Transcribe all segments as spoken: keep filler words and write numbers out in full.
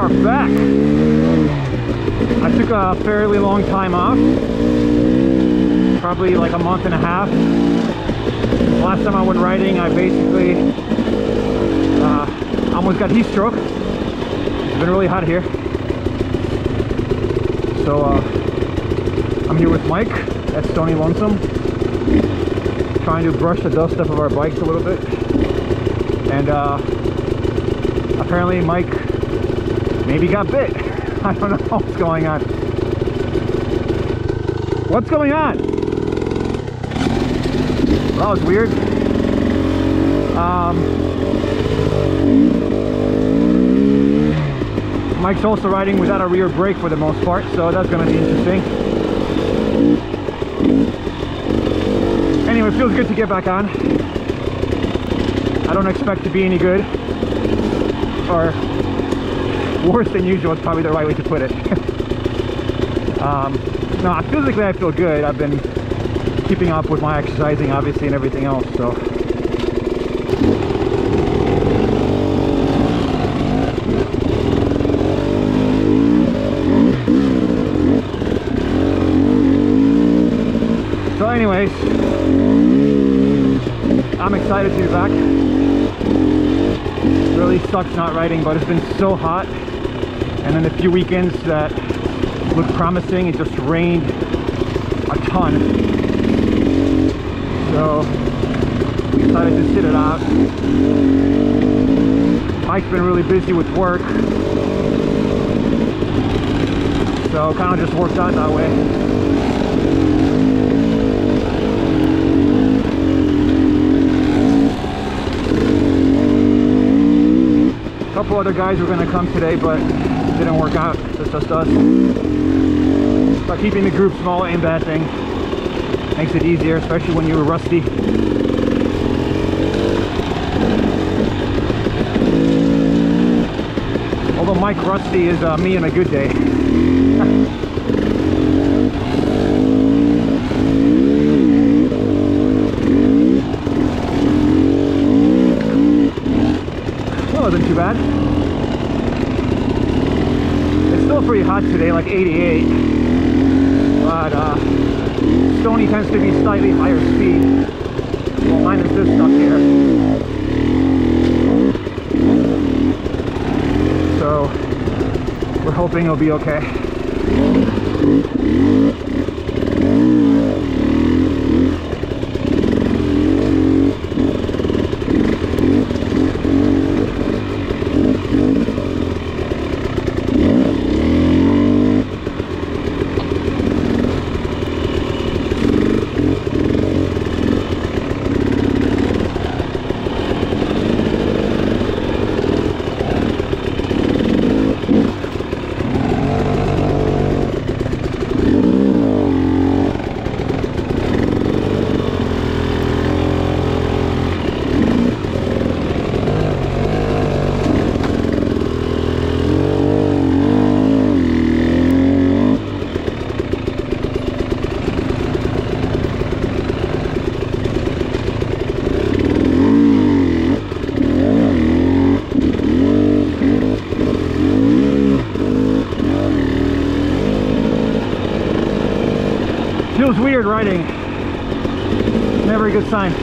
are back. I took a fairly long time off, probably like a month and a half. Last time I went riding, I basically uh, almost got heat stroke. It's been really hot here. So uh, I'm here with Mike at Stony Lonesome, trying to brush the dust off of our bikes a little bit. And uh, apparently Mike maybe got bit. I don't know what's going on. What's going on? That was weird. Um, Mike's also riding without a rear brake for the most part, so that's going to be interesting. Anyway, it feels good to get back on. I don't expect to be any good, or worse than usual is probably the right way to put it. um, no, physically I feel good. I've been keeping up with my exercising, obviously, and everything else, so. So anyways, I'm excited to be back. Really sucks not riding, but it's been so hot. And then a few weekends that looked promising, it just rained a ton. So we decided to sit it out. Mike's been really busy with work, so kind of just worked out that way. A couple other guys were going to come today, but it didn't work out. It's just us. But keeping the group small ain't a bad thing. Makes it easier, especially when you're rusty. Although Mike rusty is uh, me on a good day. Well, wasn't too bad. It's still pretty hot today, like eighty-eight. But uh, Stony tends to be slightly higher speed. Well, minus this stuff here. So we're hoping it'll be okay. Feels weird riding. Never a good sign.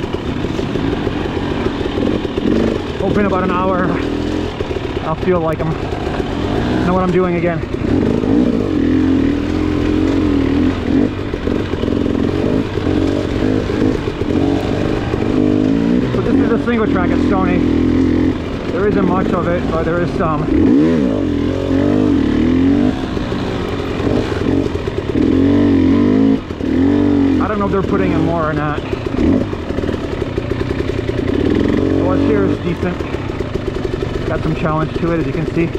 Hope in about an hour I'll feel like I'm know what I'm doing again. So this is a single track at Stony. There isn't much of it, but there is some. I don't know if they're putting in more or not. What's here is decent. Got some challenge to it, as you can see.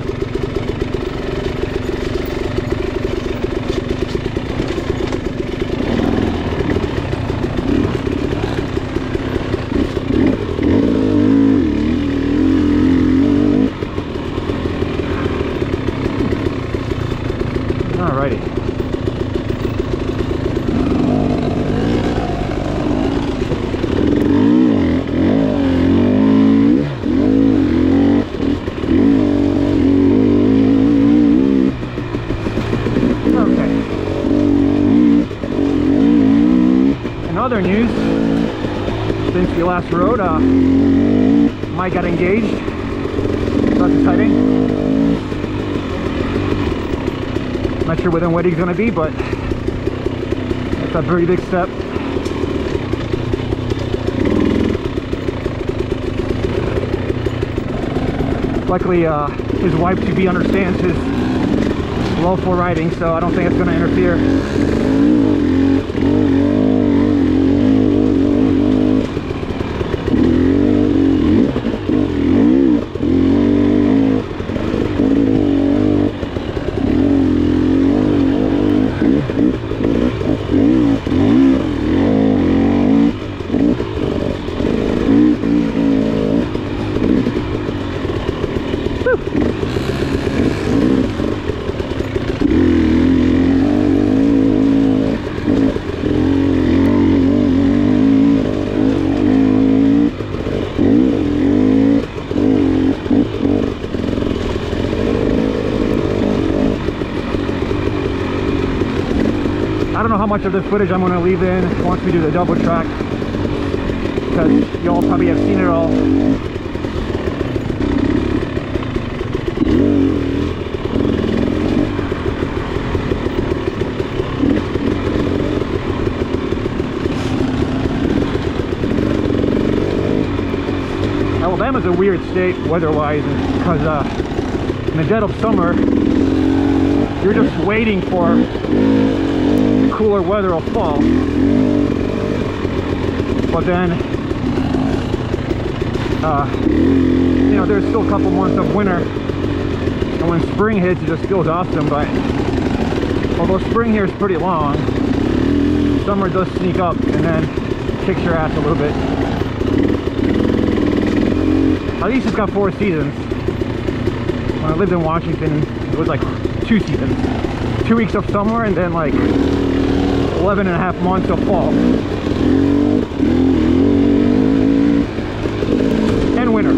Alrighty. last road, uh, Mike got engaged. So that's exciting. Not sure when the wedding's gonna be, but it's a pretty big step. Luckily, uh, his wife to be understands his love for riding, so I don't think it's going to interfere. I don't know how much of this footage I'm going to leave in once we do the double track, because y'all probably have seen it all. Alabama's a weird state weather-wise, because uh, in the dead of summer, you're just waiting for cooler weather will fall, but then uh, you know, there's still a couple months of winter, and when spring hits it just feels awesome. But although spring here is pretty long, summer does sneak up and then kicks your ass a little bit. At least it's got four seasons. When I lived in Washington, it was like two seasons, two weeks of summer and then like eleven and a half months of fall and winter.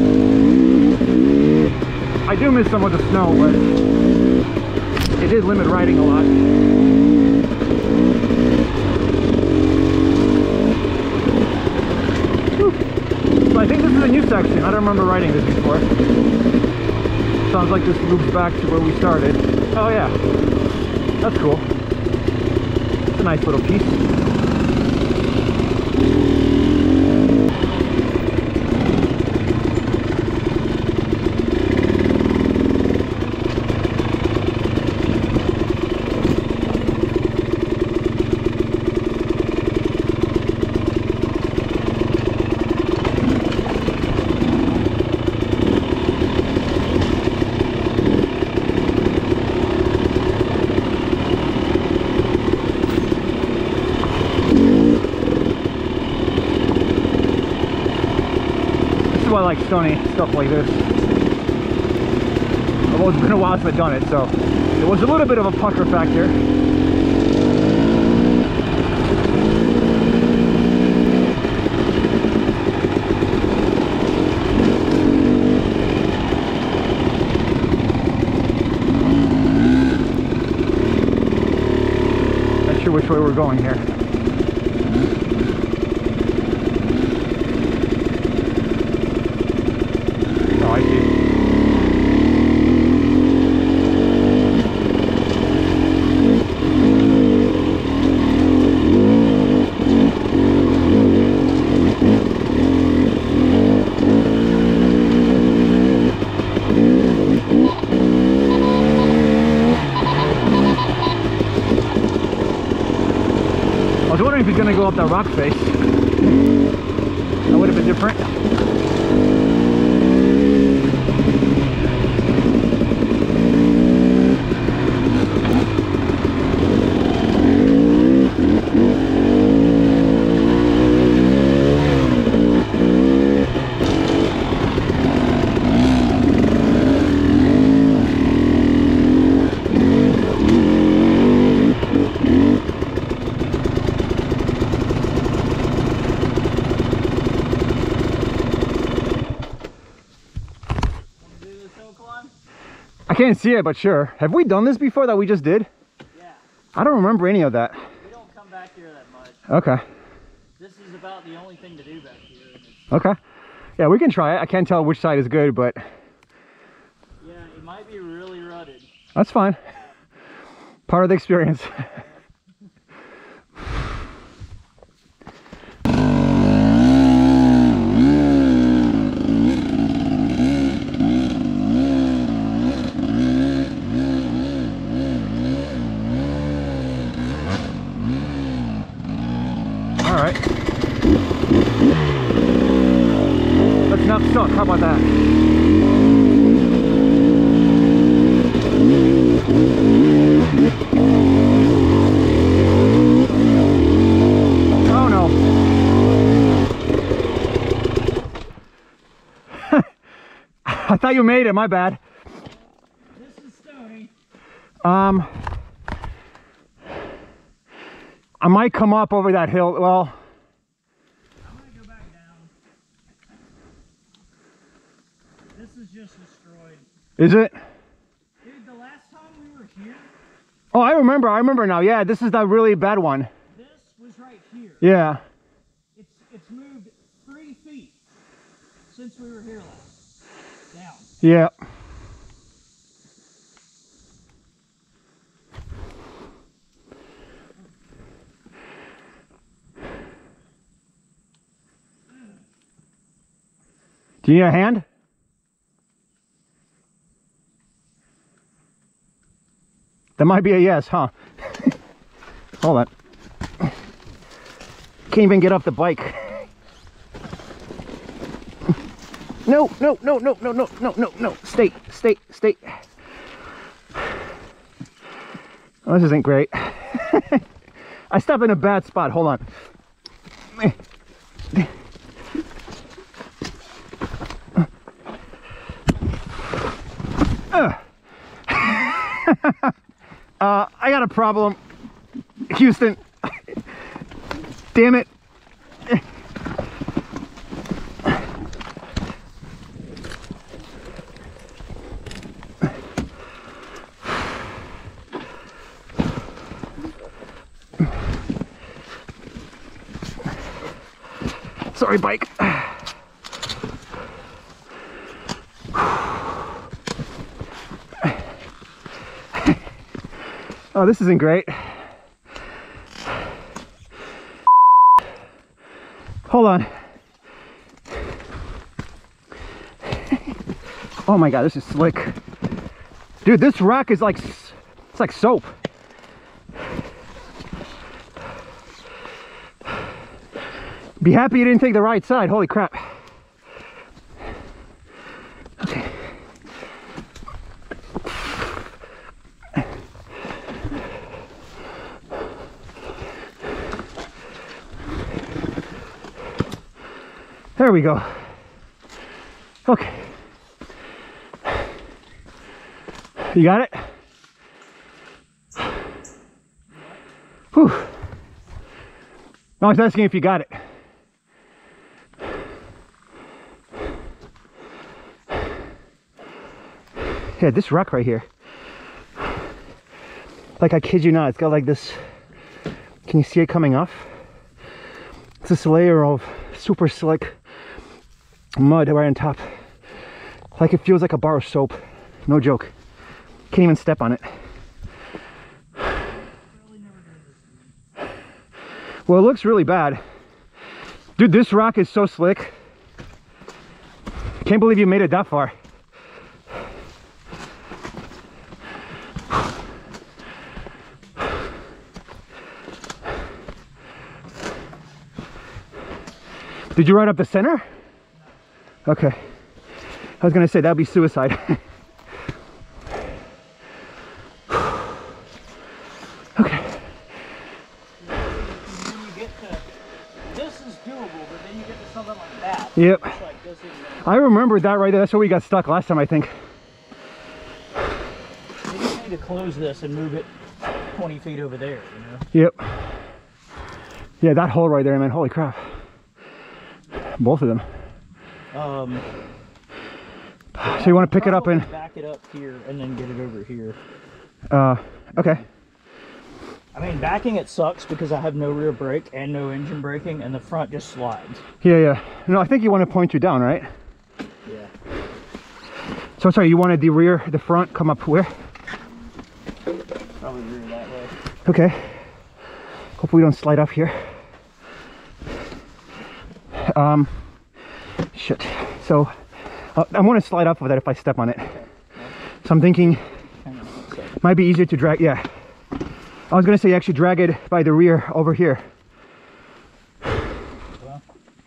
I do miss some of the snow, but it did limit riding a lot. Whew. So I think this is a new section. I don't remember riding this before. Sounds like this loops back to where we started. Oh yeah, that's cool. It's a nice little piece. I like Stony stuff like this. Although it's been a while since I've done it, so it was a little bit of a pucker factor. Not sure which way we're going here. I see. I was wondering if he's going to go up that rock face. That would have been different. I can't see it, but sure. Have we done this before that we just did? Yeah. I don't remember any of that. We don't come back here that much. Okay. This is about the only thing to do back here. Okay. Yeah, we can try it. I can't tell which side is good, but... Yeah, it might be really rutted. That's fine. Part of the experience. All right. Let's not suck. How about that? Oh no. I thought you made it, my bad. This is stony. Um, I might come up over that hill. Well, I'm gonna go back down. This is just destroyed. is it? Dude, the last time we were here, Oh, I remember. I remember now. Yeah, this is the really bad one. this was right here. Yeah. It's it's moved three feet since we were here last. Down. Yeah. Do you need a hand? That might be a yes, huh? Hold on. Can't even get off the bike. No, no, no, no, no, no, no, no, no. Stay, stay, stay. Oh, this isn't great. I stopped in a bad spot. Hold on. Uh. uh, I got a problem, Houston. Damn it. Sorry, bike. Oh, this isn't great. Hold on. Oh my God, this is slick. Dude, this rock is like, it's like soap. Be happy you didn't take the right side. Holy crap. Okay. There we go. Okay. You got it? Whew. I was asking if you got it. Yeah, this rock right here. Like, I kid you not, it's got like this. Can you see it coming off? It's this layer of super slick mud right on top. Like, it feels like a bar of soap. No joke. Can't even step on it. Well, it looks really bad. Dude, this rock is so slick. Can't believe you made it that far. Did you ride up the center? No. Okay. I was gonna say that'd be suicide. Okay. When you get to, this is doable, but then you get to something like that. Yep. Like this is, I remember that right there. That's where we got stuck last time, I think. you just need to close this and move it twenty feet over there, you know? Yep. Yeah, that hole right there, man. Holy crap. Both of them. Um, so you want to pick it up and back it up here and then get it over here. uh okay. I mean, backing it sucks because I have no rear brake and no engine braking, and the front just slides. Yeah, yeah. No, I think you want to point you down, right? Yeah. So sorry, you wanted the rear, the front come up where? Probably rear that way. Okay. Hopefully we don't slide up here. Um, shit. So uh, I'm going to slide off of that if I step on it. Okay. So I'm thinking Hang on one second. might be easier to drag. Yeah. I was going to say actually drag it by the rear over here. Well,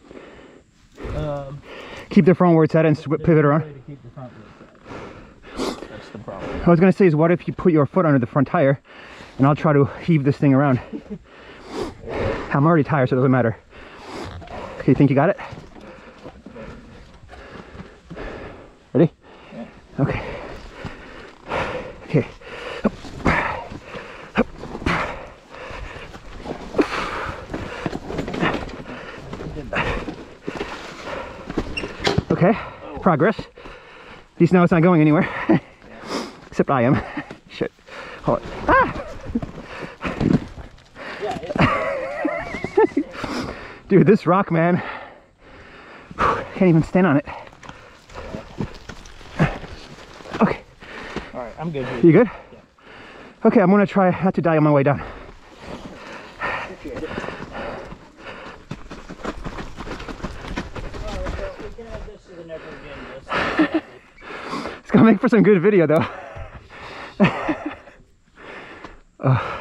um, Keep the front where it's at and sw- pivot around. to keep the front wheel set. That's the problem. I was going to say is what if you put your foot under the front tire and I'll try to heave this thing around. I'm already tired, so it doesn't matter. Okay, you think you got it? Ready? Yeah. Okay. Okay. Okay, progress. At least now it's not going anywhere. Except I am. Shit. Hold it. Ah! Dude, this rock, man. Can't even stand on it. Okay. All right, I'm good here. You good? Yeah. Okay, I'm gonna try not to die on my way down. Appreciate it. Alright, well, we can add this to the never again list. It's gonna make for some good video, though. uh.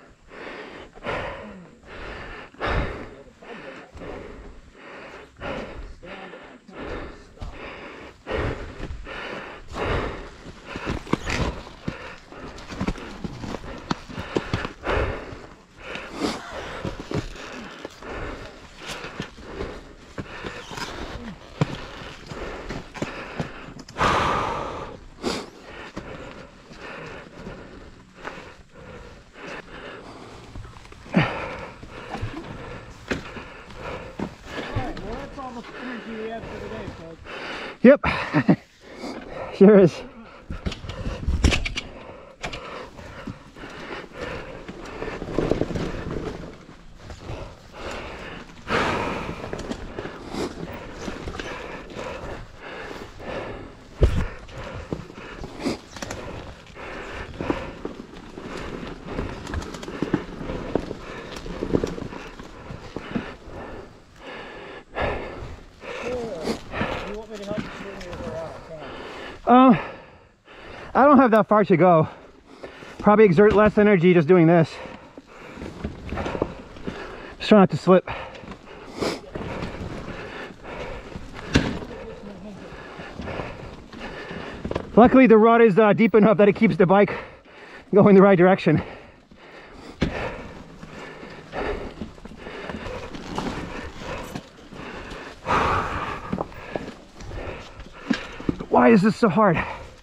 Energy we have for today, folks. Yep. Sure is. Um, I don't have that far to go. Probably exert less energy just doing this. Just try not to slip. Luckily the rod is uh, deep enough that it keeps the bike going the right direction. Why is this so hard?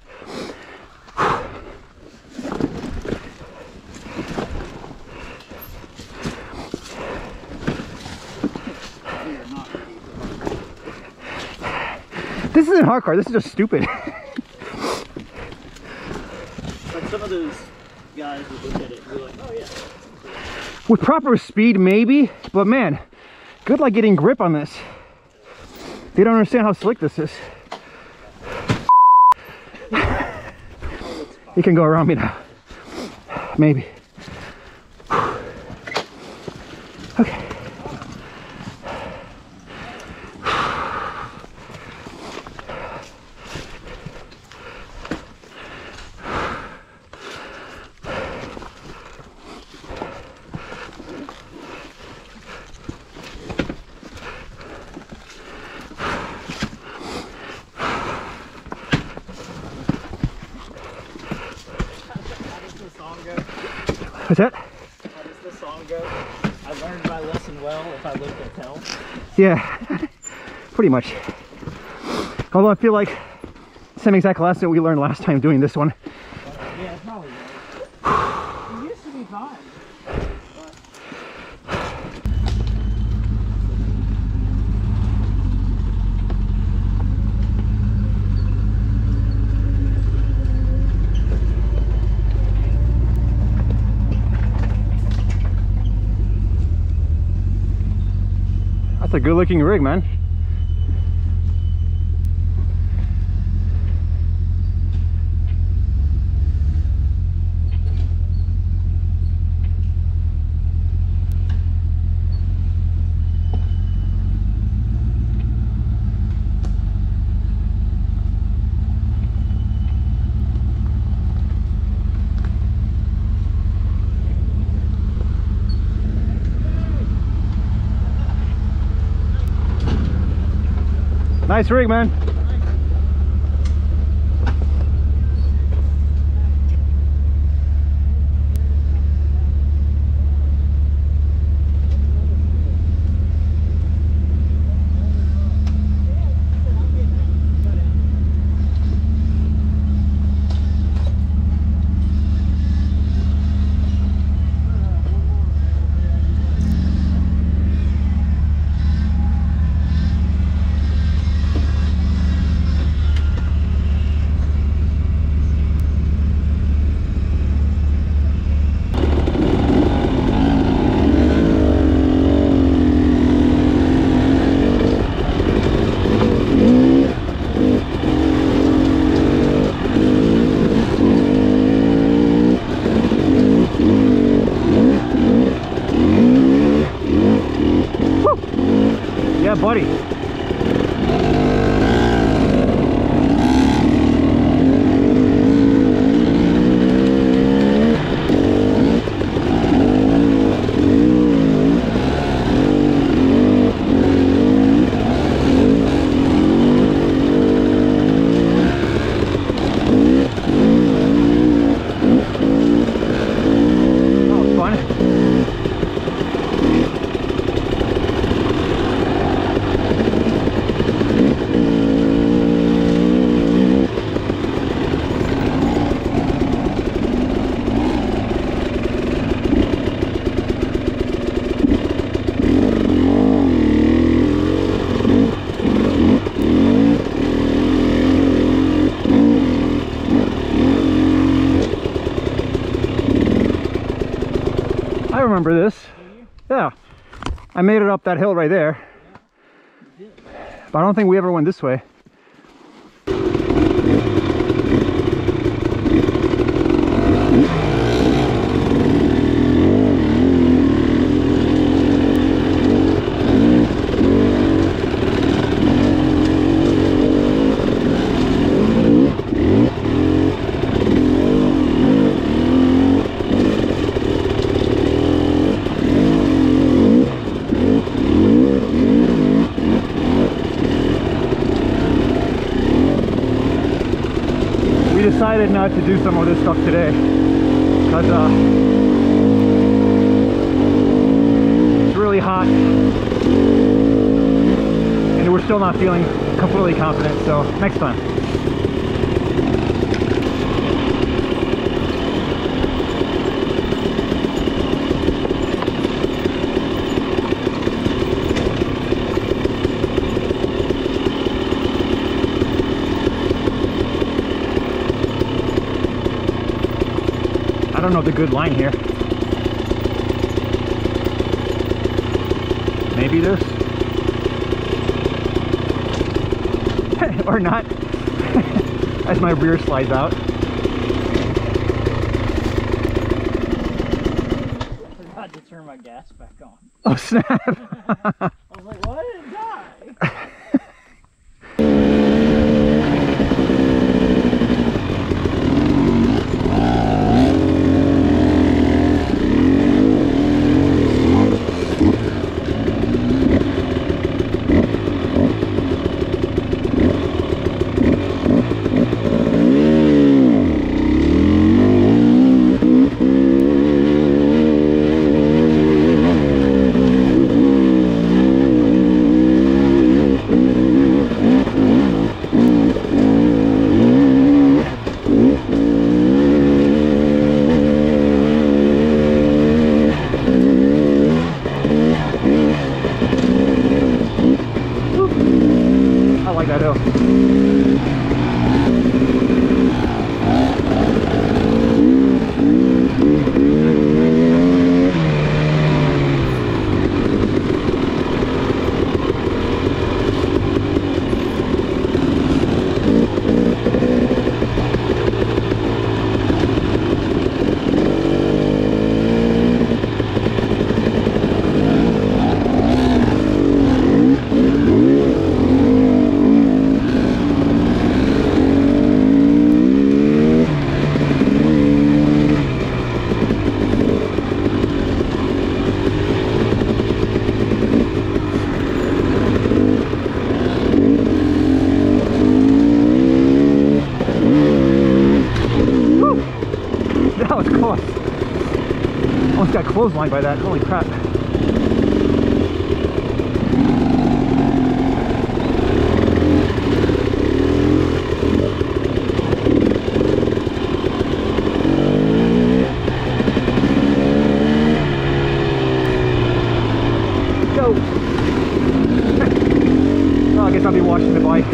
This isn't hardcore, this is just stupid. Like some of those guys that look at it and be like, oh yeah. With proper speed, maybe, but man, good luck getting grip on this. They don't understand how slick this is. You can go around me now. Maybe. Okay. What's that? How does this song go? I learned my lesson well if I lived at hell. Yeah, pretty much. Although I feel like same exact lesson we learned last time doing this one. Yeah, probably. It used to be fine. That's a good looking rig, man. Nice rig, man. Yeah, buddy. I remember this. Yeah, I made it up that hill right there. But I don't think we ever went this way. Decided not to do some of this stuff today because uh, it's really hot and we're still not feeling completely confident, so next time. I don't know the good line here. Maybe this. Or not. As my rear slides out. I forgot to turn my gas back on. Oh snap. I was like, why did it die? close. Almost got clotheslined by that. Holy crap. Go. Well, I guess I'll be watching the bike.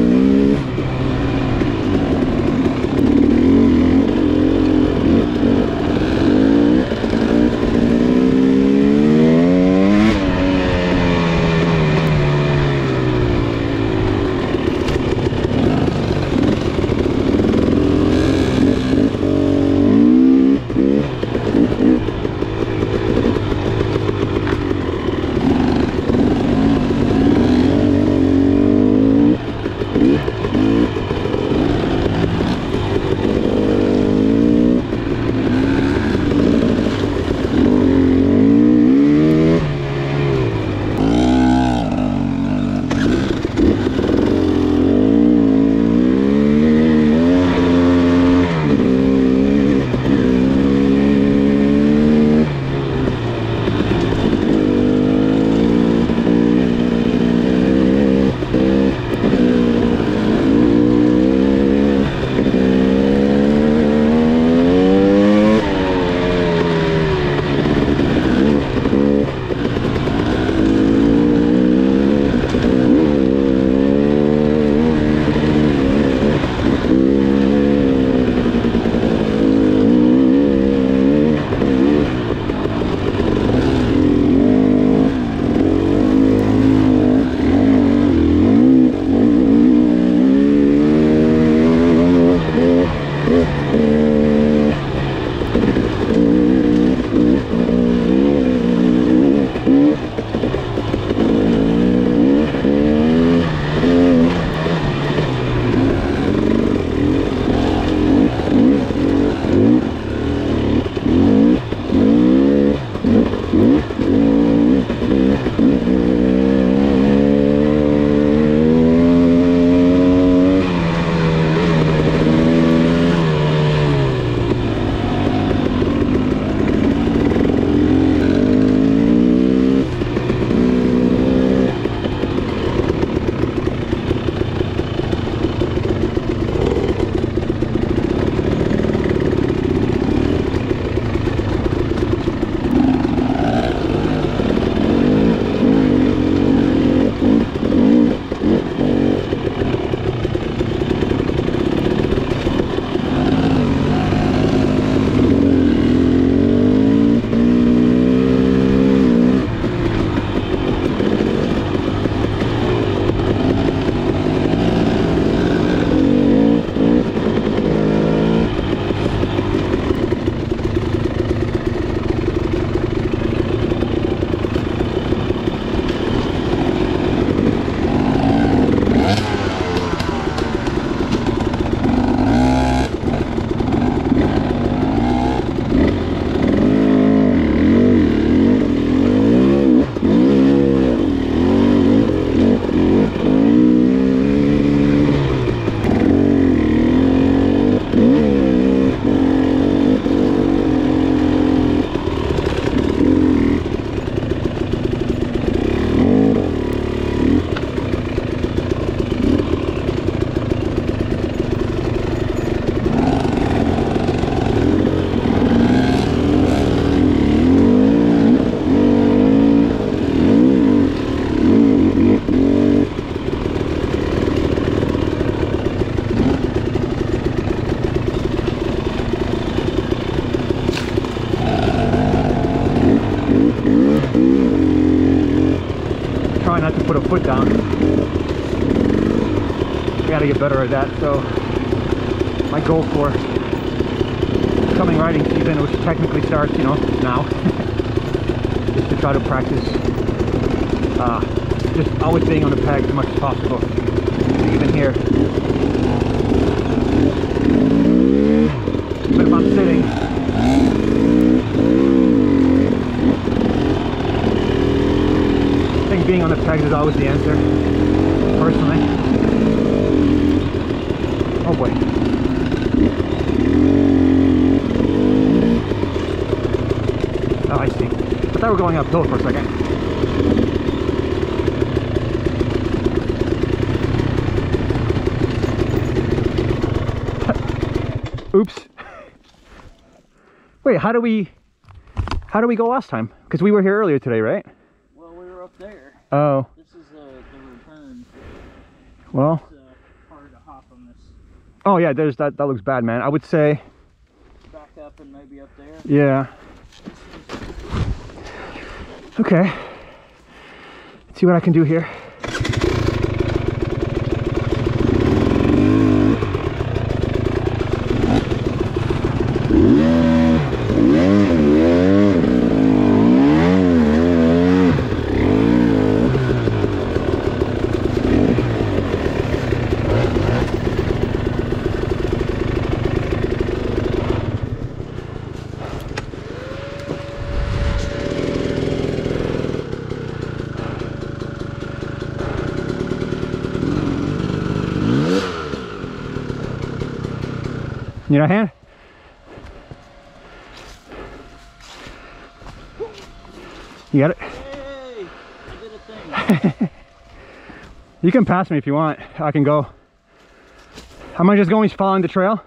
Put a foot down. Gotta get better at that. So my goal for coming riding season, which technically starts, you know, now, is to try to practice uh, just always being on the peg as much as possible. Even here, but if I'm sitting, I think being on the pegs is always the answer, personally. Oh boy. thought we were going uphill for a second. Oops. Wait, how do we how do we go last time? Because we were here earlier today, right? Well, we were up there. Oh. This is uh, the return. Well. It's uh, hard to hop on this. Oh yeah, there's that. That looks bad, man. I would say. Back up and maybe up there. Yeah. Okay. Let's see what I can do here. You know, hand? You got it? Hey, I did a thing. You can pass me if you want. I can go. Am I just going following the trail?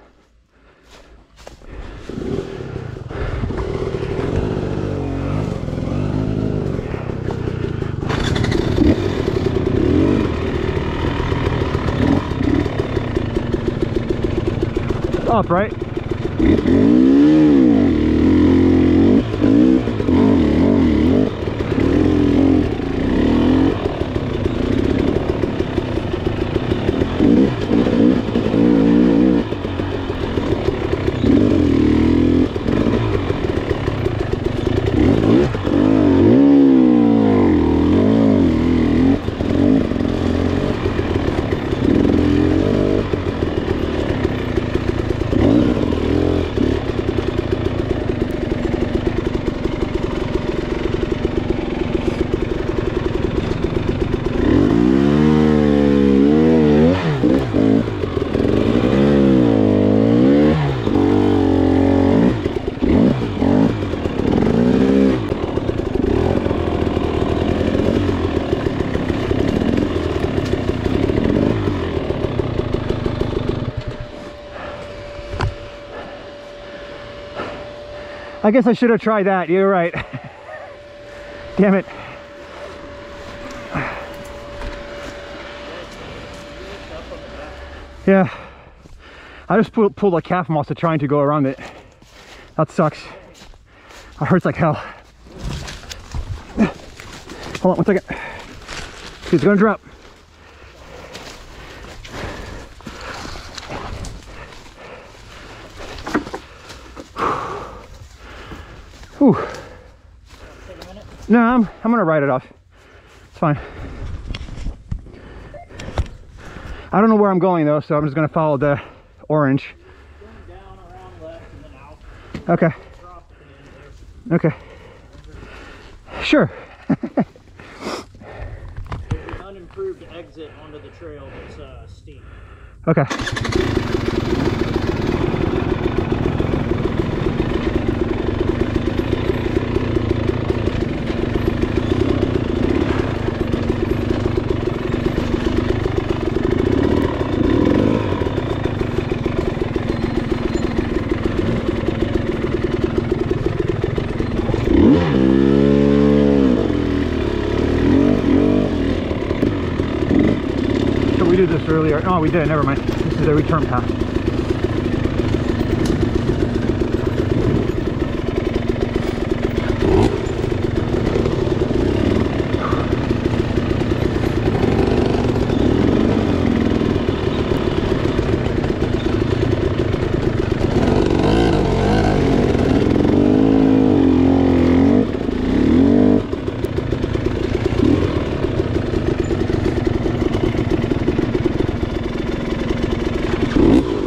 Up, right? I guess I should have tried that. You're right. Damn it. Yeah. I just pulled, pulled a calf muscle trying to go around it. That sucks. It hurts like hell. Hold on one second. It's gonna drop. Whew. No, I'm, I'm gonna ride it off. It's fine. I don't know where I'm going though, so I'm just gonna follow the orange. Going down, around left, and then out. Okay. Drop at the end there. Okay. Sure. There's an unimproved exit onto the trail that's uh, steep. Okay. We did this earlier. Oh, we did. Never mind. This is the return path. Ooh.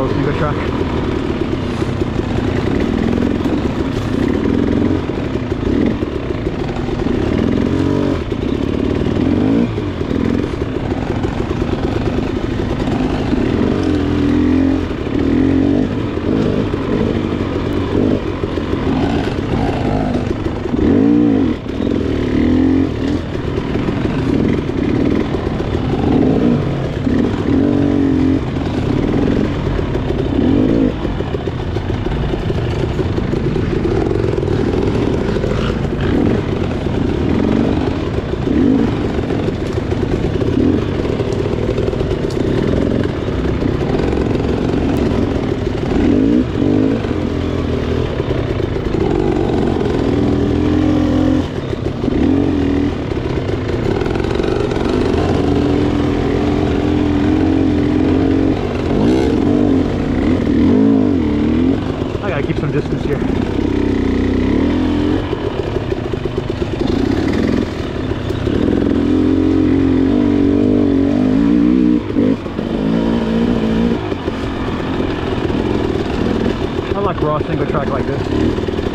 little single track. Keep some distance here. I like raw single track like this.